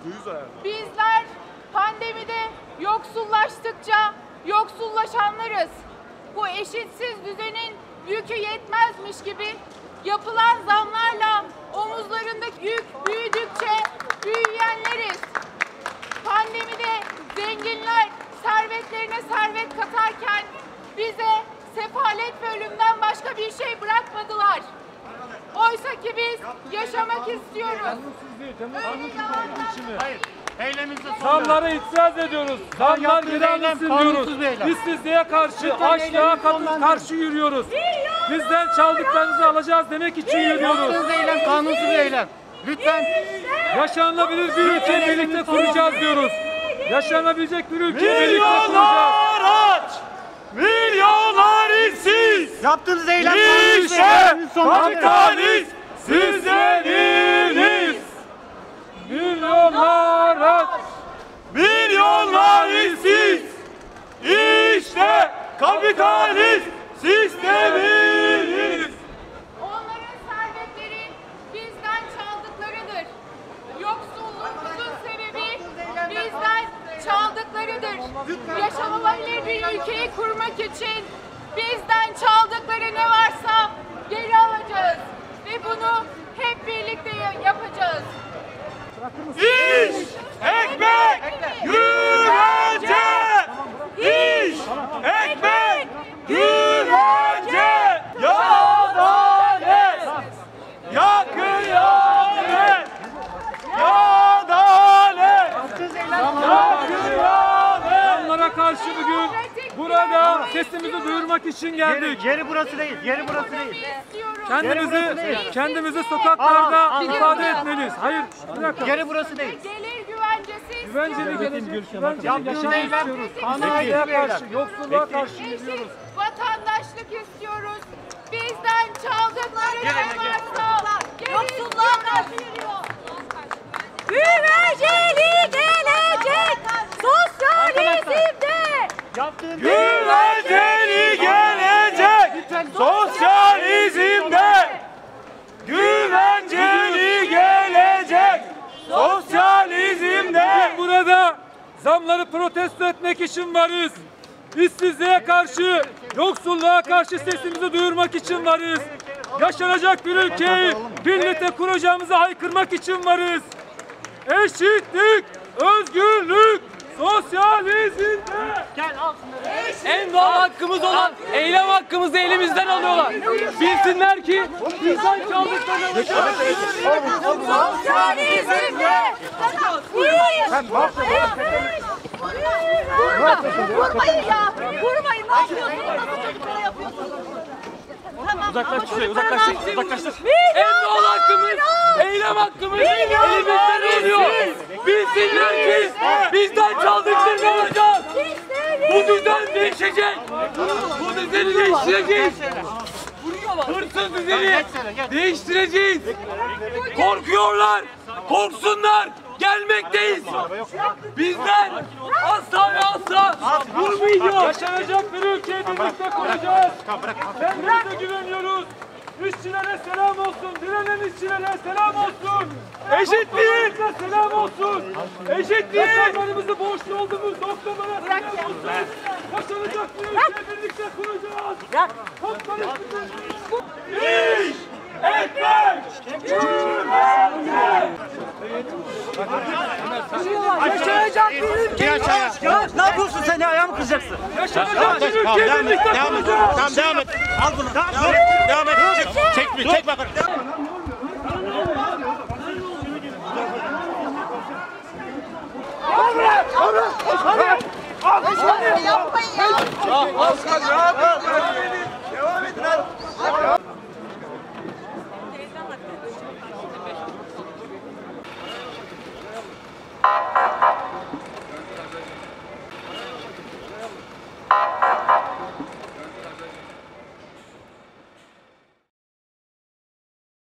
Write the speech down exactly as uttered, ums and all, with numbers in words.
Bizler pandemide yoksullaştıkça yoksullaşanlarız. Bu eşitsiz düzenin yükü yetmezmiş gibi yapılan zamlarla omuzlarındaki yük büyüdükçe büyüyenleriz. Pandemide zenginler servetlerine servet katarken bize sefalet ve ölümden başka bir şey bırakmadılar. Oysa ki biz yaşamak istiyoruz. Hayır. Zamlara itiraz ediyoruz. Zamlar gidermesin diyoruz. İşsizliğe karşı, açlığa karşı yürüyoruz. Bizden çaldıklarınızı alacağız demek için yürüyoruz. Yaptığınız eylem kanunsuz bir eylem. Lütfen. Yaşanabilir bir ülke birlikte kuracağız diyoruz. Yaşanabilecek bir ülke birlikte kuracağız. Aç! Milyonlar işsiz! Yaptığınız eylem İşte kapitalist sizleriniz! Milyonlar aç! Milyonlar işsiz! İşte kapitalist sisteminiz! Onların servetleri bizden çaldıklarıdır. Yoksulluğumuzun sebebi bizden çaldıklarıdır. Yaşanılabilir bir ülkeyi kurmak için bizden çaldıkları ne varsa geri alacağız. Ve bunu hep birlikte yapacağız. İş, ekmek, güvence! İş, ekmek, güvence! Ya adalet! Ya kıyamet! Ya adalet! Ya kıyamet! Onlara karşı bugün burada sesimizi duyurmak için geldik. Yeri burası değil. Yeri burası değil. Kendimizi kendimizi sokaklarda ifade etmeliyiz. Hayır, bir dakika. Yeri burası değil. Gelir güvencesi Güvenceli gelecek, güvenceli Yaptığınız yaşam eylem istiyoruz. kanunsuz Açlığa bir eylem. karşı, yoksulluğa karşı Eşit yürüyoruz. vatandaşlık istiyoruz. Bizden çaldıkları ne varsa yoksulluğa karşı yürüyor. Güvenceli gelecek sosyalizmde. Yaptığınız Güvenceli gelecek sosyalizmde. Güvenceli gelecek sosyalizmde. Burada zamları protesto etmek için varız. İşsizliğe karşı, yoksulluğa karşı sesimizi duyurmak için varız. Yaşanacak bir ülkeyi birlikte kuracağımızı haykırmak için varız. Eşitlik, özgürlük, sosyalizmde. En doğal hakkımız olan eylem hakkımızı elimizden alıyorlar. Bilsinler ki bizden çaldıklarını... Sosyalizmde. Vurmayın ya. Vurmayın. Ne yapıyorsunuz? Nasıl çocuklara yapıyorsunuz? Uzaklaştır şuraya, uzaklaştır, uzaklaştır. En doğal hakkımız, eylem hakkımız elimizden oluyor. Bilsinler ki bizden çaldıklarını alacağız. Bu düzen değişecek. Bu düzeni değiştireceğiz. Hırsız düzeni değiştireceğiz. Korkuyorlar, korksunlar. Gelmekteyiz. Bizler asla ve asla vurmayacağız. Yaşanacak bir ülkeyi birlikte kuracağız. Kendimize güveniyoruz. İşçilere selam olsun. Direnen işçilere selam olsun. Eşitliğe selam olsun. Eşitliğe. Yaşamlarımızı borçlu olduğumuz noktalara selam olsun. Yaşanacak bir ülkeyi birlikte kuracağız. İş, ekmek, güvence. Yaşayacak bir ülke. Ya ne yapıyorsun sen ya? Ayağımı kıracaksın. Yaşanacak bir ülkeyi birlikte kuracağız. Tamam devam et. Al bunu. Devam et. Devam et. Çek, çek bir, çek bakalım. Yapmayın ya. Aslan ne yapıyorsun?